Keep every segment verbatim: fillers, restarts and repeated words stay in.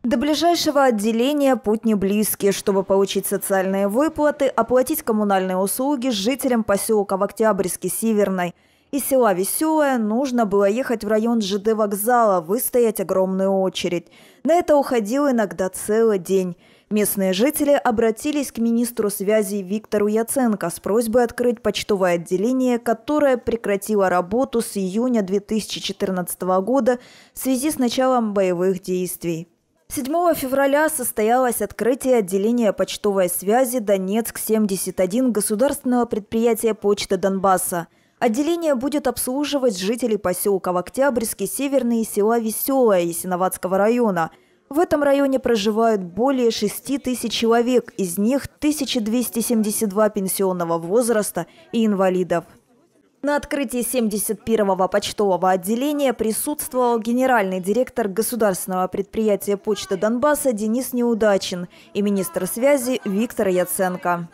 До ближайшего отделения путь не близкий. Чтобы получить социальные выплаты, оплатить коммунальные услуги жителям поселка в Октябрьске Северной из села Веселое нужно было ехать в район ЖД вокзала, выстоять огромную очередь. На это уходил иногда целый день. Местные жители обратились к министру связи Виктору Яценко с просьбой открыть почтовое отделение, которое прекратило работу с июня две тысячи четырнадцатого года в связи с началом боевых действий. седьмого февраля состоялось открытие отделения почтовой связи «Донецк семьдесят один» государственного предприятия «Почта Донбасса». Отделение будет обслуживать жителей поселка в Октябрьске Северной и села Веселое Ясиноватского района. В этом районе проживают более шести тысяч человек, из них тысяча двести семьдесят два пенсионного возраста и инвалидов. На открытии семьдесят первого почтового отделения присутствовал генеральный директор государственного предприятия «Почта Донбасса» Денис Неудачин и министр связи Виктор Яценко.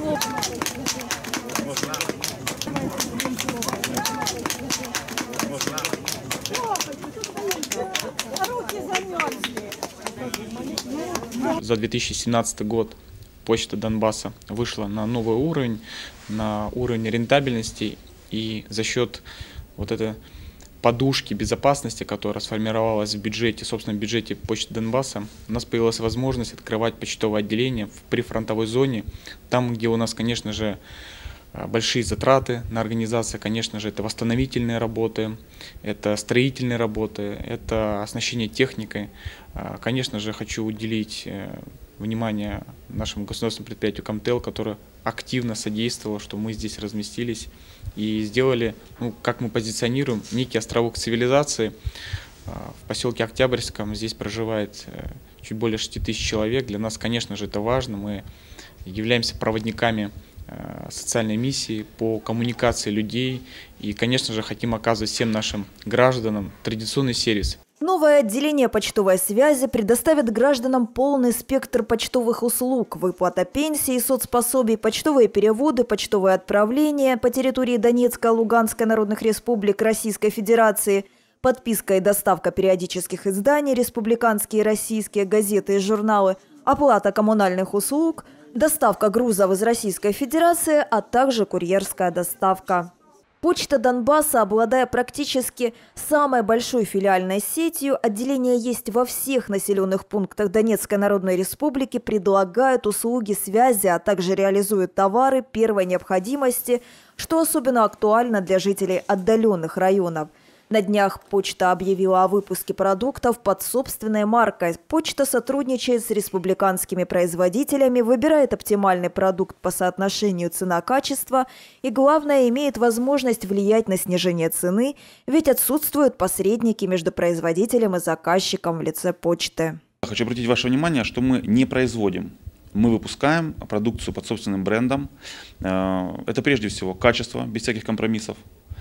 За две тысячи семнадцатый год Почта Донбасса вышла на новый уровень, на уровень рентабельности. И за счет вот этой подушки безопасности, которая сформировалась в бюджете, собственно, в бюджете Почты Донбасса, у нас появилась возможность открывать почтовое отделение в прифронтовой зоне, там, где у нас, конечно же, большие затраты на организацию, конечно же, это восстановительные работы, это строительные работы, это оснащение техникой. Конечно же, хочу уделить внимание нашему государственному предприятию «Комтел», которое активно содействовало, что мы здесь разместились и сделали, ну, как мы позиционируем, некий островок цивилизации. В поселке Октябрьском здесь проживает чуть более шести тысяч человек. Для нас, конечно же, это важно. Мы являемся проводниками социальной миссии по коммуникации людей и, конечно же, хотим оказывать всем нашим гражданам традиционный сервис. Новое отделение почтовой связи предоставит гражданам полный спектр почтовых услуг: выплата пенсий, соцпособий, почтовые переводы, почтовые отправления по территории Донецкой, Луганской народных республик Российской Федерации, подписка и доставка периодических изданий, республиканские и российские газеты и журналы, оплата коммунальных услуг, доставка грузов из Российской Федерации, а также курьерская доставка. Почта Донбасса, обладая практически самой большой филиальной сетью, отделения есть во всех населенных пунктах Донецкой Народной Республики, предлагают услуги связи, а также реализуют товары первой необходимости, что особенно актуально для жителей отдаленных районов. На днях почта объявила о выпуске продуктов под собственной маркой. Почта сотрудничает с республиканскими производителями, выбирает оптимальный продукт по соотношению цена-качество и, главное, имеет возможность влиять на снижение цены, ведь отсутствуют посредники между производителем и заказчиком в лице почты. Хочу обратить ваше внимание, что мы не производим. Мы выпускаем продукцию под собственным брендом. Это прежде всего качество, без всяких компромиссов,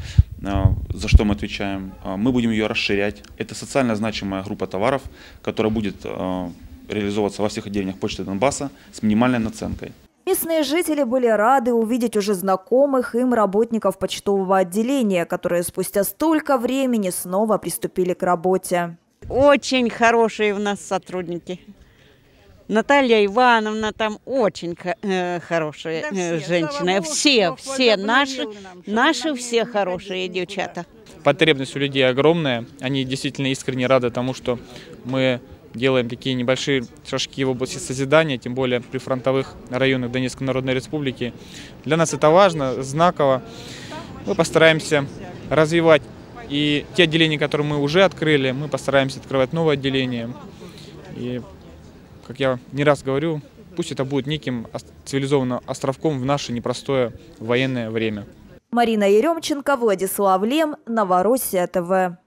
за что мы отвечаем. Мы будем ее расширять. Это социально значимая группа товаров, которая будет реализовываться во всех отделениях Почты Донбасса с минимальной наценкой. Местные жители были рады увидеть уже знакомых им работников почтового отделения, которые спустя столько времени снова приступили к работе. Очень хорошие у нас сотрудники. Наталья Ивановна там очень э, хорошая да все, женщина. Все, Богу, все наши, нам, наши все хорошие девчата. Потребность у людей огромная. Они действительно искренне рады тому, что мы делаем такие небольшие шажки в области созидания, тем более при фронтовых районах Донецкой Народной Республики. Для нас это важно, знаково. Мы постараемся развивать и те отделения, которые мы уже открыли, мы постараемся открывать новые отделения. И, как я не раз говорю, пусть это будет неким цивилизованным островком в наше непростое военное время. Марина Еремченко, Владислав Лем, Новороссия ТВ.